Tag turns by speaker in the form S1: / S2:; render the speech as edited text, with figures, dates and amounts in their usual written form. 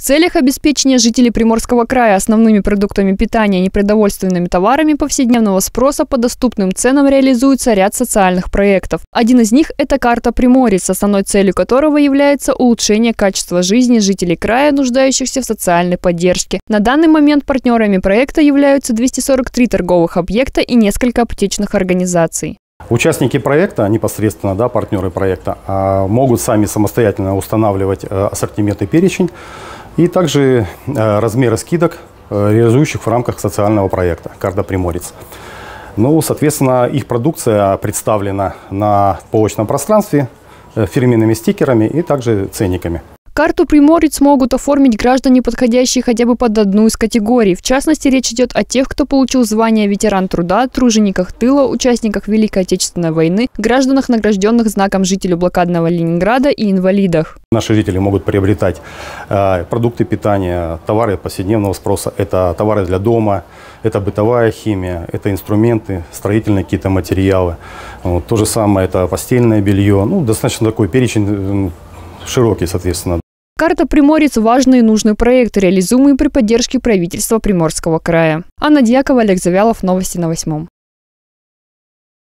S1: целях обеспечения жителей Приморского края основными продуктами питания и непродовольственными товарами повседневного спроса по доступным ценам реализуется ряд социальных проектов. Один из них – это карта Приморец, основной целью которого является улучшение качества жизни жителей края, нуждающихся в социальной поддержке. На данный момент партнерами проекта являются 243 торговых объекта и несколько аптечных организаций.
S2: Участники проекта, непосредственно партнеры проекта, могут сами самостоятельно устанавливать ассортимент и перечень, и также размеры скидок, реализующих в рамках социального проекта «Карта Приморец». Соответственно, их продукция представлена на полочном пространстве фирменными стикерами и также ценниками.
S1: Карту Приморец могут оформить граждане, подходящие хотя бы под одну из категорий. В частности, речь идет о тех, кто получил звание ветеран труда, тружениках тыла, участниках Великой Отечественной войны, гражданах, награжденных знаком жителю блокадного Ленинграда и инвалидах.
S2: Наши жители могут приобретать продукты питания, товары повседневного спроса. Это товары для дома, это бытовая химия, это инструменты, строительные какие-то материалы. То же самое это постельное белье. Достаточно такой перечень широкий, соответственно.
S1: Карта Приморец – важный и нужный проект, реализуемый при поддержке правительства Приморского края. Анна Дьякова, Олег Завьялов. Новости на 8.